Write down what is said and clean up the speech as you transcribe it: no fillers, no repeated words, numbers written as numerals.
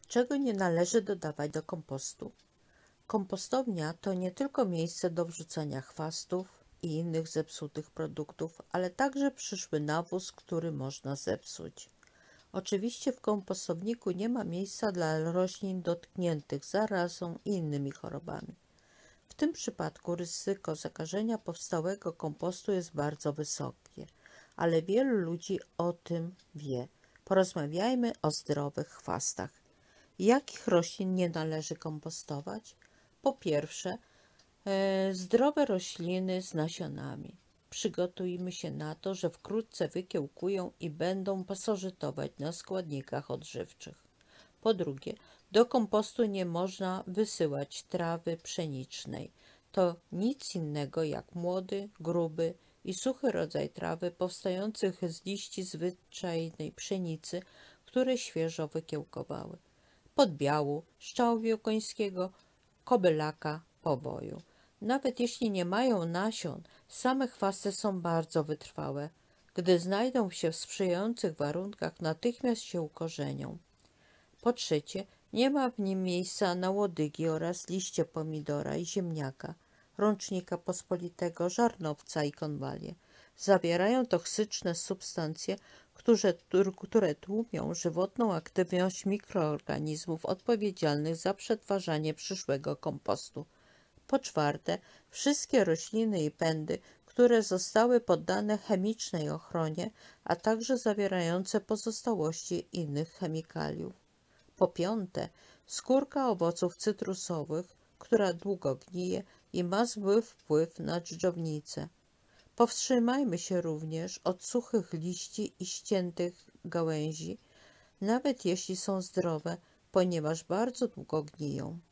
Czego nie należy dodawać do kompostu? Kompostownia to nie tylko miejsce do wrzucania chwastów i innych zepsutych produktów, ale także przyszły nawóz, który można zepsuć. Oczywiście w kompostowniku nie ma miejsca dla roślin dotkniętych zarazą i innymi chorobami. W tym przypadku ryzyko zakażenia powstałego kompostu jest bardzo wysokie, ale wielu ludzi o tym wie. Porozmawiajmy o zdrowych chwastach. Jakich roślin nie należy kompostować? Po pierwsze, zdrowe rośliny z nasionami. Przygotujmy się na to, że wkrótce wykiełkują i będą pasożytować na składnikach odżywczych. Po drugie, do kompostu nie można wysyłać trawy pszenicznej. To nic innego jak młody, gruby i suchy rodzaj trawy powstających z liści zwyczajnej pszenicy, które świeżo wykiełkowały. Podbiału, szczawiu końskiego, kobylaka, powoju. Nawet jeśli nie mają nasion, same chwasty są bardzo wytrwałe. Gdy znajdą się w sprzyjających warunkach, natychmiast się ukorzenią. Po trzecie, nie ma w nim miejsca na łodygi oraz liście pomidora i ziemniaka, rącznika pospolitego, żarnowca i konwalie. Zawierają toksyczne substancje, które tłumią żywotną aktywność mikroorganizmów odpowiedzialnych za przetwarzanie przyszłego kompostu. Po czwarte, wszystkie rośliny i pędy, które zostały poddane chemicznej ochronie, a także zawierające pozostałości innych chemikaliów. Po piąte, skórka owoców cytrusowych, która długo gnije i ma zły wpływ na dżdżownicę. Powstrzymajmy się również od suchych liści i ściętych gałęzi, nawet jeśli są zdrowe, ponieważ bardzo długo gniją.